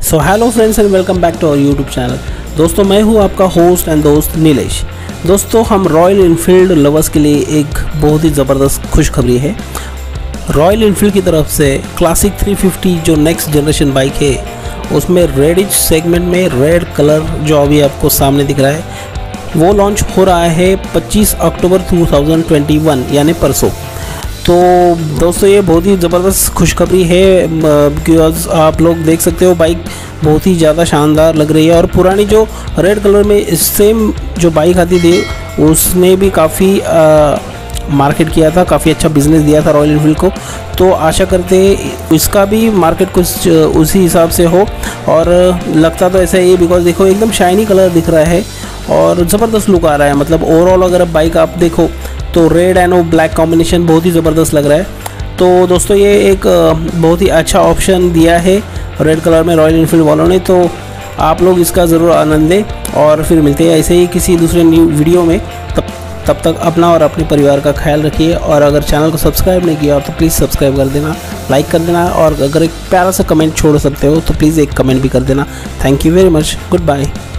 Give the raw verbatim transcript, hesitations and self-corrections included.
So hello friends and welcome back to our YouTube channel. दोस्तों मैं हूं आपका होस्ट एंड दोस्त नीलेश। दोस्तों हम रॉयल इनफील्ड लवर्स के लिए एक बहुत ही ज़बरदस्त खुशखबरी है। रॉयल इनफील्ड की तरफ से क्लासिक थ्री फिफ्टी जो नेक्स्ट जनरेशन बाइक है उसमें रेडिश सेगमेंट में रेड कलर जो अभी आपको सामने दिख रहा है वो लॉन्च हो रहा है पच्चीस अक्टूबर दो हज़ार इक्कीस यानी परसों। तो दोस्तों ये बहुत ही ज़बरदस्त खुशखबरी है बिकॉज आप लोग देख सकते हो बाइक बहुत ही ज़्यादा शानदार लग रही है। और पुरानी जो रेड कलर में सेम जो बाइक आती थी उसने भी काफ़ी मार्केट किया था, काफ़ी अच्छा बिजनेस दिया था रॉयल इनफील्ड को। तो आशा करते इसका भी मार्केट कुछ उसी हिसाब से हो। और लगता तो ऐसा ही है बिकॉज देखो एकदम शाइनी कलर दिख रहा है और ज़बरदस्त लुक आ रहा है। मतलब ओवरऑल अगर बाइक आप देखो तो रेड एंड ब्लैक कॉम्बिनेशन बहुत ही ज़बरदस्त लग रहा है। तो दोस्तों ये एक बहुत ही अच्छा ऑप्शन दिया है रेड कलर में रॉयल इनफील्ड वालों ने। तो आप लोग इसका ज़रूर आनंद लें और फिर मिलते हैं ऐसे ही किसी दूसरे न्यू वीडियो में। तब तब तक अपना और अपने परिवार का ख्याल रखिए। और अगर चैनल को सब्सक्राइब नहीं किया तो प्लीज़ सब्सक्राइब कर देना, लाइक कर देना और अगर एक प्यारा सा कमेंट छोड़ सकते हो तो प्लीज़ एक कमेंट भी कर देना। Thank you very much, good bye.